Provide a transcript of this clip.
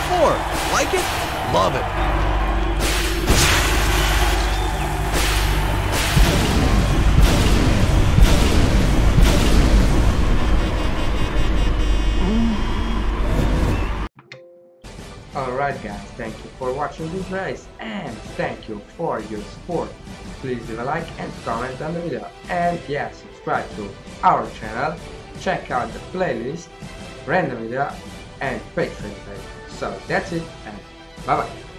before. Like it? Love it. Alright guys, thank you for watching this race and thank you for your support. Please leave a like and comment on the video, and yeah, subscribe to our channel, check out the playlist, random video and Patreon page. So that's it, and bye bye.